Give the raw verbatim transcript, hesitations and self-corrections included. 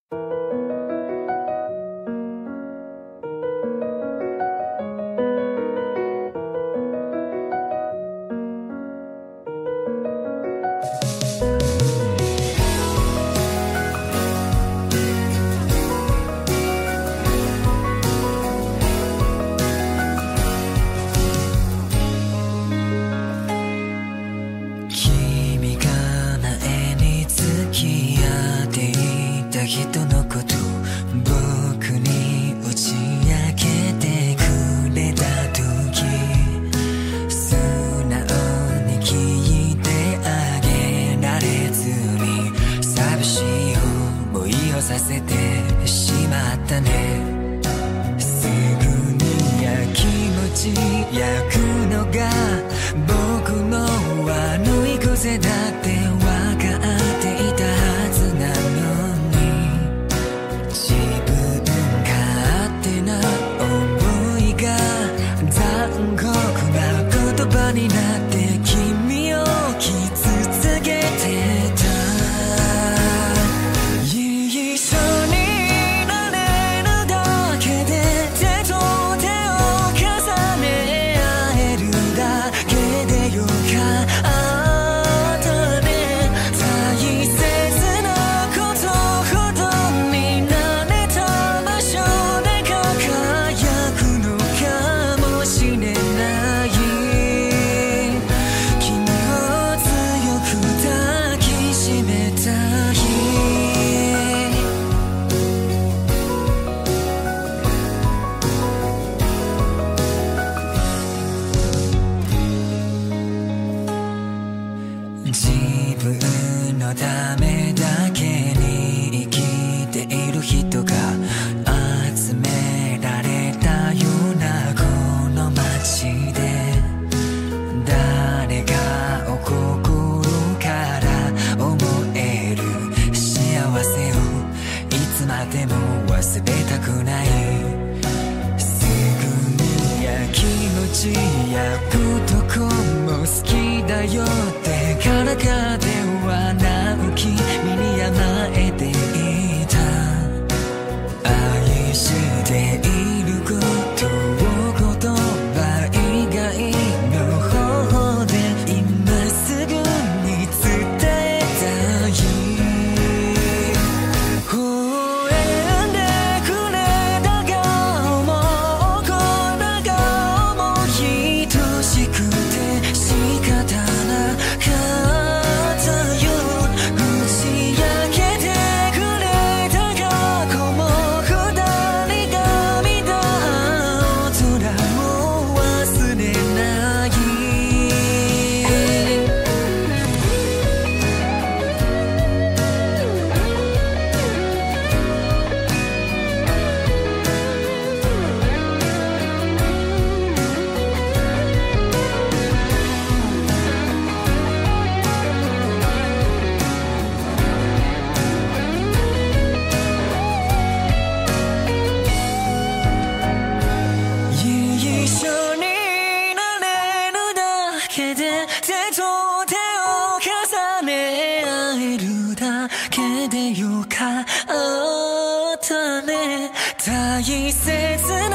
人のこと僕に打ち明けてくれた時、素直に聞いてあげられずに寂しい思いをさせてしまったね。すぐにやきもち焼くのが僕の悪い癖だって分かっていたはずなのに、自分勝手な思いが残酷な言葉になって君を傷つけてた。一緒になれるだけで手と手を重ね合えるだけでよかったね。大切なことほど見慣れた場所で輝くのかもしれない。君を強く抱きしめた日、自分のためだけに生きている人が集められたようなこの街で、誰がお心から思える幸せをいつまでも忘れたくない。すぐにやきもち焼くとこも好きだよってからかで笑う君に甘えていた。愛していることを言葉以外の方法で今すぐに伝えたい。微笑んでくれた顔もこんな顔も愛しくて仕方なかったよ。打ち明けてくれた過去も二人が見た青空も忘れない。一緒になれるだけで手と手を重ね合えるだけでよかったね。大切な